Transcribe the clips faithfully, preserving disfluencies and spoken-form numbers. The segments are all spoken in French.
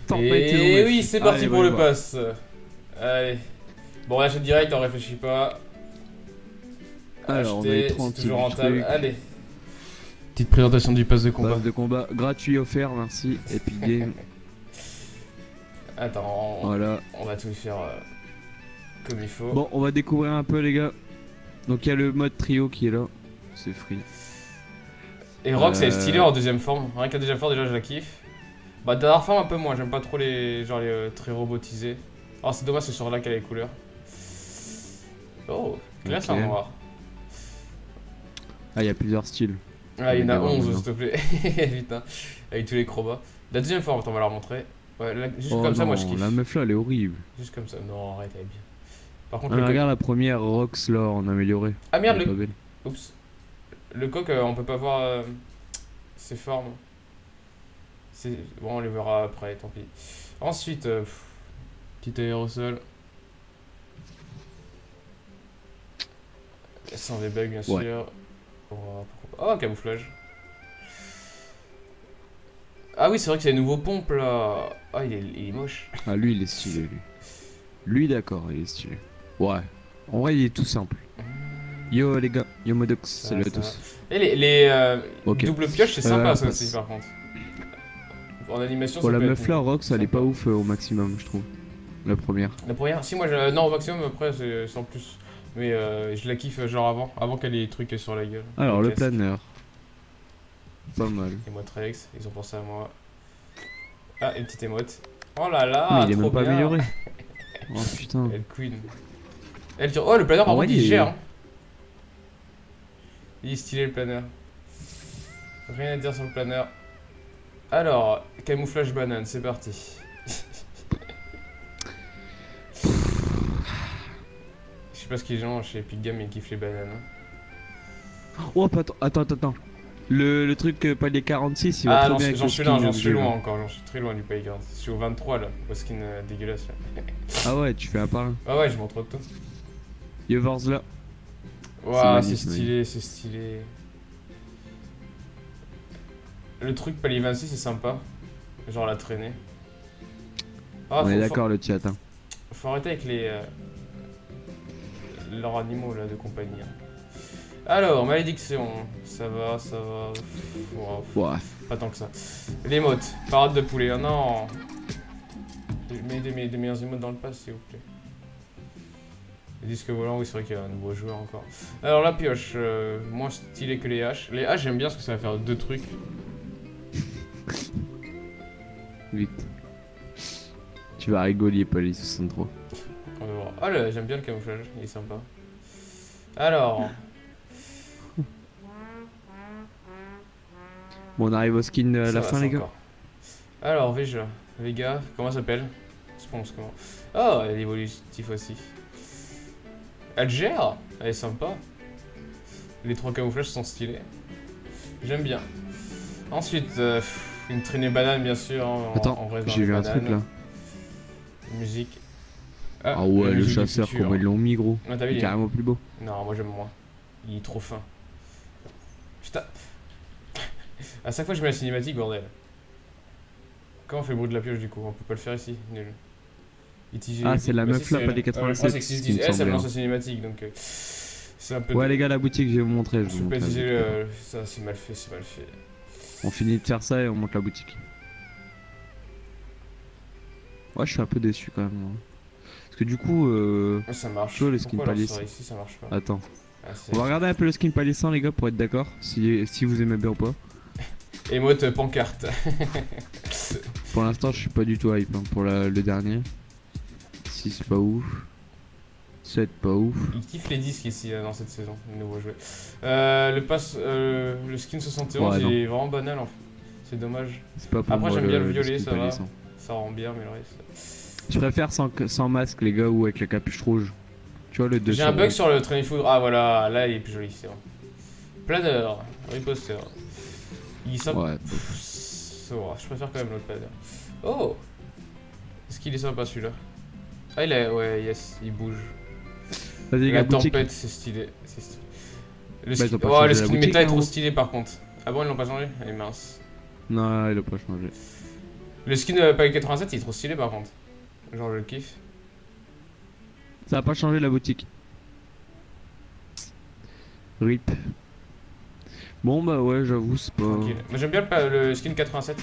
Et oui, c'est parti Allez, pour ouais, le ouais. pass. Allez. Bon, on achète direct, on réfléchit pas. Alors, on a les Acheter, c'est trente toujours du rentable. truc. Allez. Petite présentation du pass de combat. Passe de combat gratuit offert, merci. Epic Game. Attends, on, Voilà. on va tout faire euh, comme il faut. Bon, on va découvrir un peu, les gars. Donc, il y a le mode trio qui est là. C'est free. Et Rox, elle est Euh. stylée en deuxième forme. Rien que la deuxième forme, déjà, je la kiffe. Bah, dernière forme, un peu moins. J'aime pas trop les genre les euh, très robotisés. Oh, c'est dommage, c'est sur là qu'elle a les couleurs. Oh, classe en Ok. noir. Ah, il y a plusieurs styles. Ah, il y en a D'accord, onze, maintenant. s'il te plaît. Putain, avec tous les crobats. La deuxième forme, attends, on va la remontrer. Ouais, là, juste Oh comme ça, non, moi je kiffe. la meuf là, elle est horrible. Juste comme ça. Non, arrête, elle est bien. Par contre, Ah, le coq. regarde la première Rox là, en amélioré. Ah merde, Elle est le. pas belle. Oups. Le coq, euh, on peut pas voir euh, ses formes. C'est- Bon, on les verra après, tant pis. Ensuite, euh, pff, petit aérosol. Sans des bugs, bien sûr. Ouais. Oh, pourquoi pas. Oh, camouflage. Ah oui, c'est vrai que c'est les nouveaux pompes là. Ah, il est, il est moche. Ah, lui, il est stylé, lui. Lui, d'accord, il est stylé. Ouais. En vrai, il est tout simple. Yo, les gars. Yo, Modox. Ça, Salut à ça tous. va. Et les, les euh, Ok. doubles pioches, c'est sympa Euh, ça passe. aussi, par contre. En animation, Bon, ça la peut meuf être là, Rox, elle est sympa. pas ouf euh, au maximum, je trouve. La première. La première, si moi je. Non, au maximum, après c'est c'est en plus. Mais euh, je la kiffe euh, genre avant, avant qu'elle ait les trucs sur la gueule. Alors, Les le casques. planeur. Pas mal. Emote Rex, ils ont pensé à moi. Ah, une petite émote. Oh là là, Mais il est trop même pas bien. amélioré. Oh putain. Elle queen. Elle tire. Oh, le planeur, par En contre, vrai, il il est- gère. Hein. Il est stylé le planeur. Rien à dire sur le planeur. Alors, camouflage banane, c'est parti. Je sais pas ce qu'ils ont chez Epic Games, mais ils kiffent les bananes. Hein. Oh, attends, attends, attends. Le, le truc euh, palier quarante-six, il va Ah très non, bien avec j'en le suis skin là, j'en que suis j'ai, loin là. encore, j'en suis très loin du playground. Je suis au vingt-trois là, au skin euh, dégueulasse là. Ah ouais, tu fais un par un. Ah ouais, je montre tout. Yovars là. Waouh, c'est magnifique, stylé, c'est stylé. Le truc palier vingt-six c'est sympa. Genre la traînée. Ah, On est faut, d'accord, le chat. Hein. faut, faut arrêter avec les. Euh, leurs animaux là de compagnie. Hein. Alors, malédiction, ça va, ça va. Wow, Ouais. pas tant que ça. Les mottes, parade de poulet, oh non. Mets des, des, des meilleurs emotes dans le pass s'il vous plaît. Les disques volants, oui c'est vrai qu'il y a un nouveau joueur encore. Alors la pioche, euh, moins stylé que les haches. Les haches j'aime bien parce que ça va faire deux trucs. Vite. Tu vas rigoler, Pali soixante-trois. On va voir. Ah là, j'aime bien le camouflage, il est sympa. Alors, Bon, on arrive au skin euh, à ça la va, fin, c'est les gars. encore. Alors Vega, Vega, comment ça s'appelle? Spons comment? Oh, elle est évolutive aussi. Elle gère, elle est sympa. Les trois camouflages sont stylés. J'aime bien. Ensuite, euh, une traînée banane bien sûr. Hein, en- Attends, on reste dans j'ai les vu un bananes. truc là. Musique. Ah, la ouais, le musique du chasseur, futur. comment ils l'ont mis, gros. Ah, t'as vu, Il est il est- carrément plus beau. Non, moi j'aime moins. Il est trop fin. Putain. À chaque fois je mets la cinématique, bordel. Comment on fait le bruit de la pioche du coup? On peut pas le faire ici. Nul. Itiger- Ah, c'est la Bah, meuf si, là, c'est pas elle. des Euh, moi quatre-vingt-sept. c'est que si je ce dis qui me elle, ça me semblait, lance hein. la cinématique donc. euh, c'est un peu. Ouais, les gars, la boutique, je vais vous montrer. Je Je vous peux montre pas la utiliser boutique. le. Ça, c'est mal fait, c'est mal fait. On finit de faire ça et on monte la boutique. Ouais, je suis un peu déçu quand même. Hein. Parce que du coup, euh... Ah, ça marche. Tu vois, le skin Pourquoi alors palier ça, cent. ici ça marche pas? attends. Ah, c'est- On va regarder un peu le skin palier cent, les gars, pour être d'accord. Si, si vous aimez bien ou pas. Émote euh, pancarte. Pour l'instant, je suis pas du tout hype hein, pour la- le dernier. six, c'est pas ouf. sept, pas ouf. Il kiffe les disques ici là, dans cette saison, le nouveau jeu. Euh, le pass, euh, le skin soixante et onze Ouais, il est vraiment banal en fait. C'est dommage. C'est pas pour Après, moi j'aime bien le violet, skin ça palier va. cent. Ça rend bien, mais le reste. Je préfère sans, sans masque, les gars, ou avec la capuche rouge. Tu vois, le deux J'ai un bug sur le train foudre. Ah voilà, là il est plus joli, c'est bon. Planeur, riposter. Il sympa. Ouais. Ça va, je préfère quand même l'autre planeur. Oh! Est-ce qu'il est sympa celui-là? Ah, il est. Ouais, yes, il bouge. Vas-y, les La gars, boutique. tempête, c'est stylé. C'est stylé. Le Bah, ski... ils ont pas oh, changé le la skin boutique, méta est hein, trop gros. stylé par contre. Ah bon, ils l'ont pas changé? Elle est mince. Non, il a pas changé. Le skin de Palais quatre-vingt-sept il est trop stylé par contre. Genre je le kiffe. Ça a pas changé la boutique. Rip. Bon bah ouais, j'avoue, c'est pas... Tranquille. Mais j'aime bien le, le skin quatre-vingt-sept.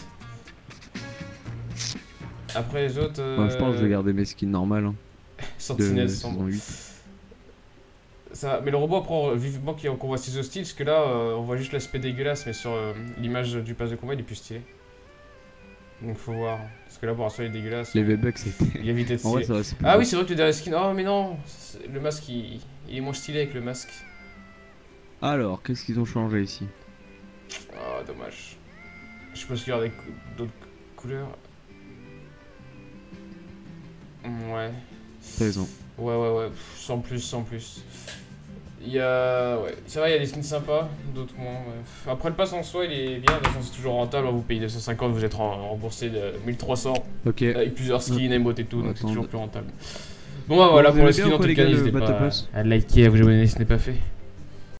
Après les autres... Euh... Enfin, je pense que je vais garder mes skins normales. Hein, Sentinelle de sombre. saison huit. Ça, mais le robot apprend vivement qu'on voit ses hostiles, parce que là euh, on voit juste l'aspect dégueulasse, mais sur euh, l'image du pass de combat il est plus stylé. Donc faut voir, parce que là pour l'instant il est dégueulasse. Les V-Bucks c'était... Il a vite été En vrai, stylé. ça va, c'est plus Ah beau. oui c'est vrai que le dernier skin, oh mais non, le masque il, il est moins stylé avec le masque. Alors, qu'est-ce qu'ils ont changé ici? Oh dommage. Je pense qu'il y aura des cou d'autres couleurs. Ouais. T'as raison. Ouais ouais ouais, pff, sans plus, sans plus. Il y a... Ouais, c'est vrai, il y a des skins sympas, d'autres moins. Ouais. Après, le pass en soi, il est bien, de toute façon, c'est toujours rentable. Vous payez deux cent cinquante, vous êtes remboursé de mille trois cents. Ok. Avec plusieurs skins, emotes et tout, donc c'est Attends. toujours plus rentable. Bon, bah voilà, Vous pour aimez les bien skins, ou en pas, tout les cas, gars, le n'hésitez Battle pas Pass à liker, à vous abonner si ce n'est pas fait.